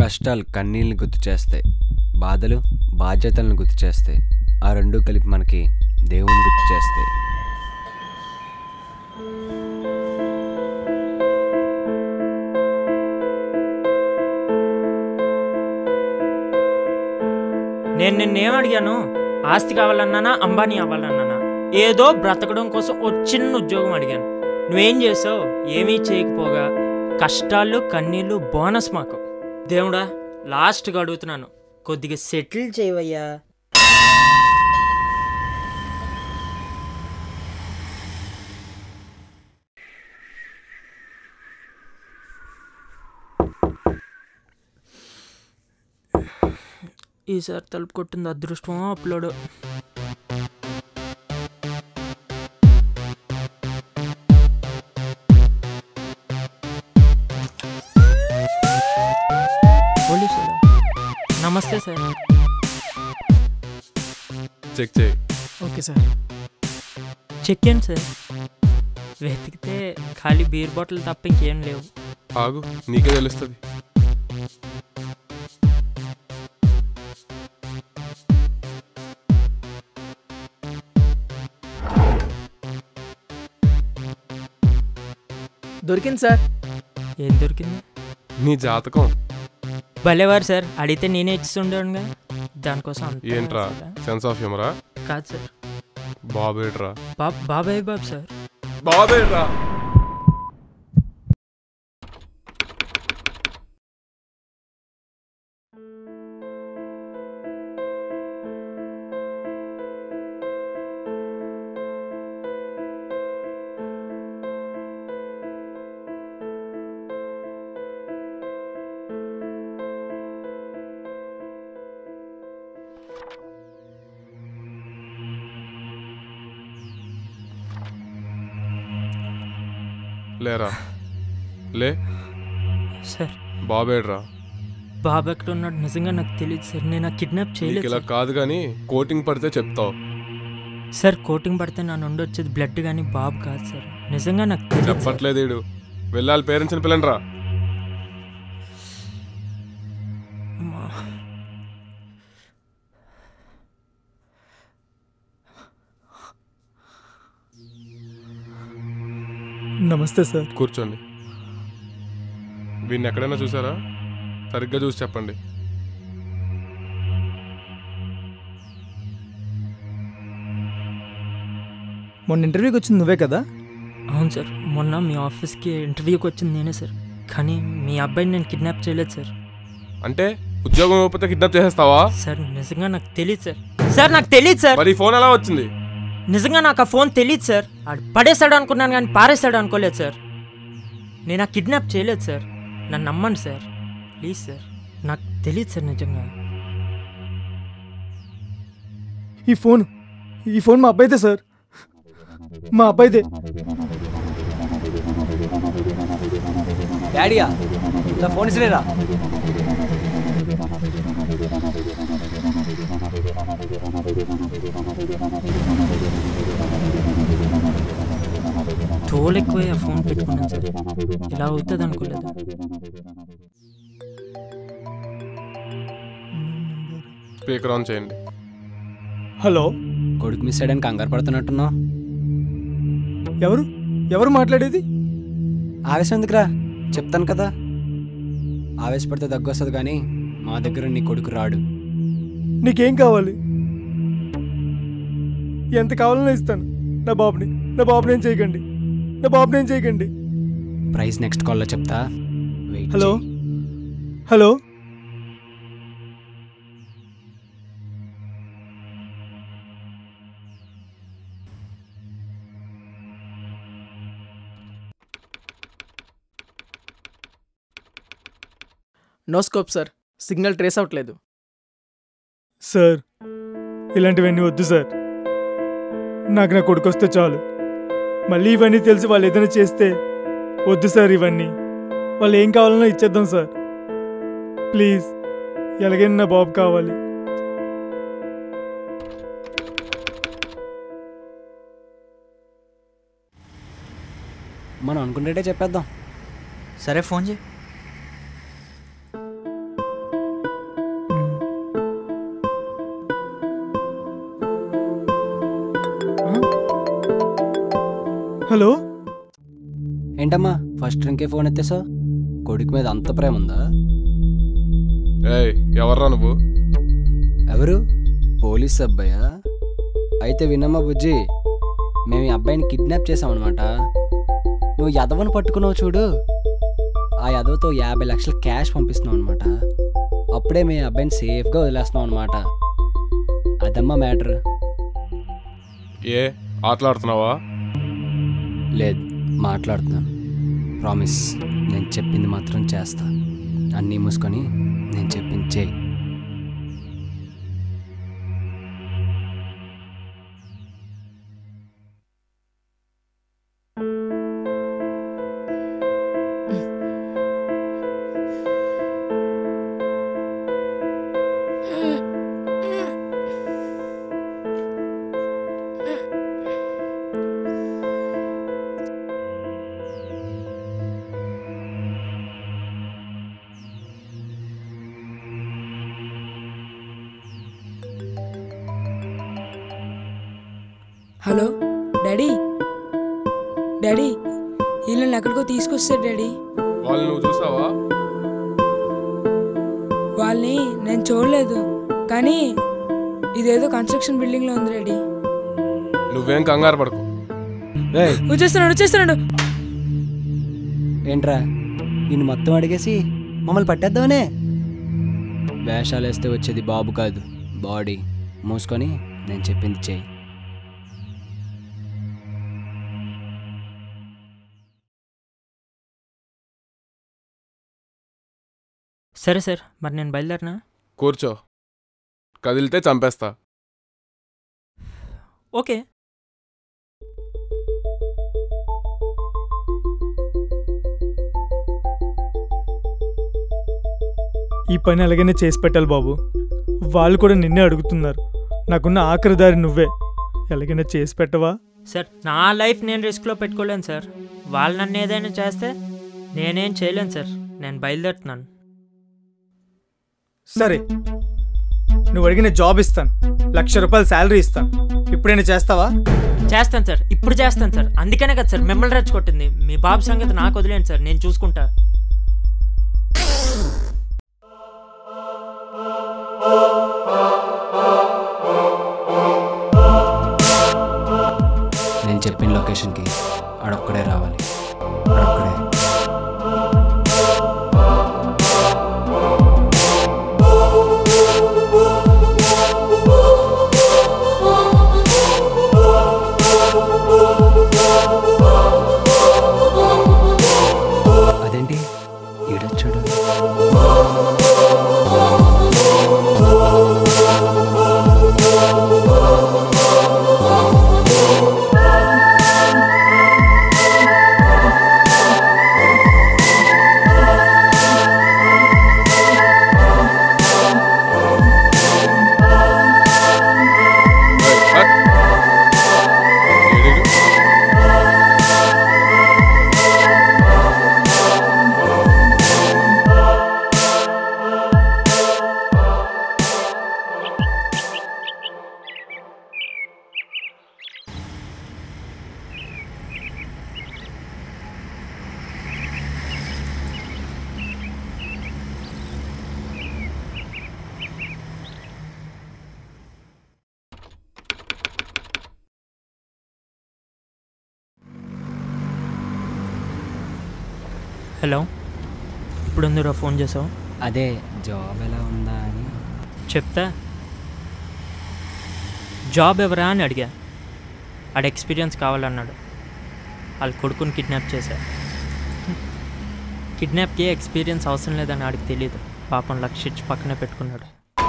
కష్టాలు కన్నీళ్ళని గుర్తు చేస్తాయి, బాధలు బాధ్యతలను గుర్తు చేస్తాయి. ఆ రెండూ కలిపి మనకి దేవుని గుర్తు చేస్తాయి. నేను నిన్నేం అడిగాను? ఆస్తి కావాలన్నానా, అంబానీ అవ్వాలన్నానా? ఏదో బ్రతకడం కోసం ఓ చిన్న ఉద్యోగం అడిగాను. నువ్వేం చేసావు? ఏమీ చేయకపోగా కష్టాలు కన్నీళ్ళు బోనస్ మాకు. దేవుడా, లాస్ట్గా అడుగుతున్నాను, కొద్దిగా సెటిల్ చేయవయ్యా. ఈసారి తలుపు కొట్టింది అదృష్టమో అప్లోడ్. పోలీసులు నమస్తే సార్. చెక్ చేయి. ఓకే సార్, చెక్ చేయండి సార్. వెతికితే ఖాళీ బీర్ బాటిల్ తప్ప ఇంకేం లేవు. ఆగు, నీకే తెలుస్తుంది. దొరికింది సార్. ఏం దొరికింది? నీ జాతకం. భలేవారు సార్, అడిగితే నేనే ఇచ్చిస్తుండేవాడుగా. దానికోసం ఏంట్రా సెన్స్ ఆఫ్ హ్యూమరా? కాదు సార్. బాబేట్రా? బాబాయ్ బాబు సార్. బాబేట్రా? లేరా, లే సార్. బాబేడ్రా? బాబు ఎక్కడ ఉన్నాడు నిజంగా నాకు తెలియదు సార్. నేను కిడ్నాప్ చేయలేదు. ఇలా కాదు కానీ కోటింగ్ పడితే చెప్తావు సార్. కోటింగ్ పడితే నా నుండి వచ్చేది బ్లడ్ కానీ బాబు కాదు సార్. నిజంగా నాకు చెప్పట్లేదు. ఈడు వెళ్ళాలి, పేరెంట్స్ని పిల్లండి రా. నమస్తే సార్. కూర్చోండి. వీడిని ఎక్కడైనా చూసారా? సరిగ్గా చూసి చెప్పండి. మొన్న ఇంటర్వ్యూకి వచ్చింది నువ్వే కదా? అవును సార్, మొన్న మీ ఆఫీస్కి ఇంటర్వ్యూకి వచ్చింది నేనే సార్. కానీ మీ అబ్బాయిని నేను కిడ్నాప్ చేయలేదు సార్. అంటే ఉద్యోగం ఇవ్వకపోతే కిడ్నాప్ చేసేస్తావా? సార్ నిజంగా నాకు తెలియదు సార్. సార్ నాకు తెలియదు సార్. మరి ఫోన్ ఎలా వచ్చింది? నిజంగా నాకు ఆ ఫోన్ తెలియదు సార్. ఆడు పడేశాడు అనుకున్నాను కానీ పారేశాడు అనుకోలేదు సార్. నేను ఆ కిడ్నాప్ చేయలేదు సార్. నన్ను నమ్మండి సార్, ప్లీజ్ సార్. నాకు తెలియదు సార్ నిజంగా. ఈ ఫోన్ మా అబ్బాయిదే సార్, మా అబ్బాయిదే. డాడీయా, నా ఫోన్ ఇసిరేరా. తోలు ఎక్కువ ఆ ఫోన్ పెట్టుకున్నాను సార్. ఇలా అవుతుంది అనుకోలేదు. స్పీకర్ ఆన్ చేయండి. హలో. కొడుకు మిస్ అయ్యడానికి కంగారు పడుతున్నట్టున్నావు. ఎవరు మాట్లాడేది? ఆవేశం ఎందుకురా, చెప్తాను కదా. ఆవేశపడితే దగ్గు వస్తుంది కానీ మా దగ్గర నీ కొడుకు రాడు. నీకేం కావాలి? ఎంత కావాలన్నా ఇస్తాను. నా బాబునేం చేయకండి, నా బాబునేం చేయకండి. ప్రైస్ నెక్స్ట్ కాల్లో చెప్తా. Hello. No scope sir, signal trace అవ్వట్లేదు. సార్ ఇలాంటివన్నీ వద్దు సార్. నాకు నా కొడుకు వస్తే చాలు. మళ్ళీ ఇవన్నీ తెలిసి వాళ్ళు ఏదైనా చేస్తే వద్దు సార్. ఇవన్నీ వాళ్ళు ఏం కావాలన్నా ఇచ్చేద్దాం సార్. ప్లీజ్, ఎలాగైనా నా బాబు కావాలి. మనం అనుకునేటే చెప్పేద్దాం. సరే, ఫోన్ చేయి. హలో ఏంటమ్మా ఫస్ట్ రింకే ఫోన్ ఎత్తేసావు? కొడుకు మీద అంత ప్రేమ ఉందా? ఏయ్ ఎవర్రా నువ్వు? ఎవరు? పోలీస్ అబ్బాయా? అయితే విన్నమ్మా బుజ్జి, మేము ఈ అబ్బాయిని కిడ్నాప్ చేసామన్నమాట. నువ్వు యదవని పట్టుకున్నావు చూడు, ఆ యదవతో 50 లక్షల క్యాష్ పంపిస్తున్నావు అనమాట. అప్పుడే మీ అబ్బాయిని సేఫ్గా వదిలేస్తున్నావు అనమాట. అదమ్మా మ్యాటర్. ఏ ఆటలాడుతున్నావా? లేదు, మాట్లాడుతున్నాను. ప్రామిస్, నేను చెప్పింది మాత్రం చేస్తా. అన్నీ మూసుకొని నేను చెప్పింది చేయి. హలో డాడీ, డాడీ వీళ్ళని ఎక్కడికో తీసుకొస్తారు డాడీ. వాళ్ళు నువ్వు చూసావా? వాళ్ళని నేను చూడలేదు, కానీ ఇదేదో కన్స్ట్రక్షన్ బిల్డింగ్లో ఉంది డాడీ. నువ్వేం కంగారు పడకు. వచ్చేస్తున్నాడు. ఏంట్రా, ఈయన మొత్తం అడిగేసి మమ్మల్ని పట్టేద్దామనే? వేషాలు వేస్తే వచ్చేది బాబు కాదు, బాడీ. మూసుకొని నేను చెప్పింది చేయి. సరే సార్, మరి నేను బయలుదేరినా? కూర్చో, కదిలితే చంపేస్తా. ఓకే. ఈ పని అలాగనే చేసి పెట్టాలి బాబు. వాళ్ళు కూడా నిన్నే అడుగుతున్నారు. నాకున్న ఆఖరి దారి నువ్వే. ఎలాగైనా చేసి పెట్టవా? సార్, నా లైఫ్ నేను రిస్క్లో పెట్టుకోలేను సార్. వాళ్ళు నన్ను ఏదైనా చేస్తే నేనేం చేయలేను సార్. నేను బయలుదేరుతున్నాను. సరే, నువ్వు అడిగిన జాబ్ ఇస్తాను, 1,00,000 రూపాయలు శాలరీ ఇస్తాను. ఇప్పుడైనా చేస్తావా? చేస్తాను సార్, ఇప్పుడు చేస్తాను సార్. అందుకనే కదా సార్ మిమ్మల్ని రెచ్చగొట్టింది. మీ బాబు సంగతి నాకు వదిలేండి సార్, నేను చూసుకుంటా. నేను చెప్పిన లొకేషన్కి ఆడొక్కడే రావాలి. ఆడొక్కడే. అదేంటి ఈడొచ్చాడు? హలో, ఇప్పుడు ఎందుకు ఫోన్ చేసావు? అదే జాబ్ ఎలా ఉందా అని చెప్తా. జాబ్ ఎవరా అని అడిగా. ఆడ ఎక్స్పీరియన్స్ కావాలన్నాడు. వాళ్ళ కొడుకుని కిడ్నాప్ చేశా. కిడ్నాప్కి ఎక్స్పీరియన్స్ అవసరం లేదని ఆడికి తెలియదు. పాపం లక్షించి పక్కనే పెట్టుకున్నాడు.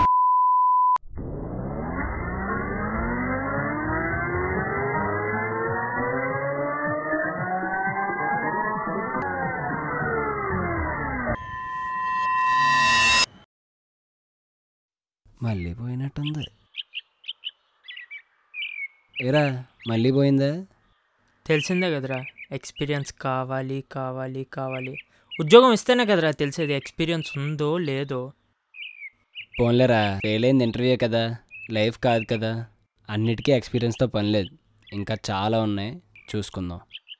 మళ్ళీ పోయినట్టుంది. ఏరా, మళ్ళీ పోయిందా? తెలిసిందే కదరా, ఎక్స్పీరియన్స్ కావాలి కావాలి కావాలి. ఉద్యోగం ఇస్తేనే కదరా తెలిసేది ఎక్స్పీరియన్స్ ఉందో లేదో. పోన్లేరా, ఫెయిల్ అయింది ఇంటర్వ్యూ కదా, లైఫ్ కాదు కదా. అన్నిటికీ ఎక్స్పీరియన్స్తో పని లేదు, ఇంకా చాలా ఉన్నాయి, చూసుకుందాం.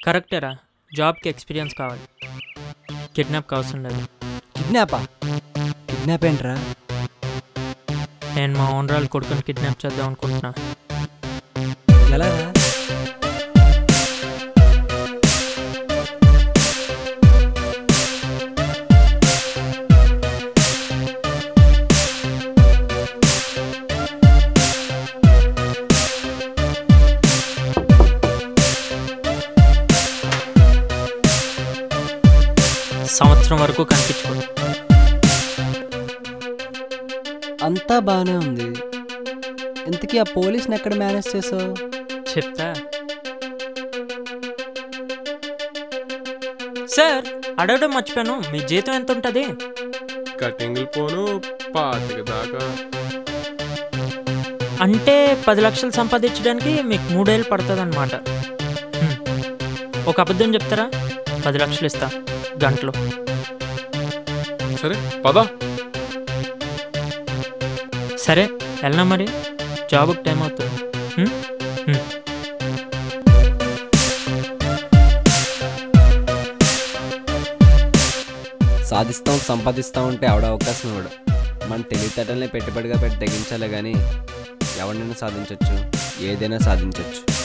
కరెక్టేరా, జాబ్కి ఎక్స్పీరియన్స్ కావాలి, కిడ్నాప్ అవసరం లేదు. కిడ్నాపా? కిడ్నాప్ ఏంట్రా? నేను మా ఓనరాలు కొడుకుని కిడ్నాప్ చేద్దాం అనుకుంటున్నా. ఎలాగా? సంవత్సరం వరకు కనిపించుకోదు. అంతా బాగానే ఉంది. ఇంతకీ ఆ పోలీస్ని ఎక్కడ మేనేజ్ చేసావు? చెప్తా సార్. అడగడం మర్చిపోయాను, మీ జీతం ఎంత ఉంటుంది? కటింగ్లు పోను 25 దాకా. అంటే 10 లక్షలు సంపాదించడానికి మీకు 3 ఏళ్ళు పడుతుంది అనమాట. ఒక అబద్ధం చెప్తారా? 10 లక్షలు ఇస్తా గంటలో. సరే పదా. సరే వెళ్ళనా మరి, జాబ్కి టైం అవుతుంది. సాధిస్తాం సంపాదిస్తాం ఉంటే ఆవిడ అవకాశం ఇవ్వడు. మన తెలివితేటల్ని పెట్టుబడిగా పెట్టి తెగించాలే కానీ ఎవరినైనా సాధించవచ్చు, ఏదైనా సాధించవచ్చు.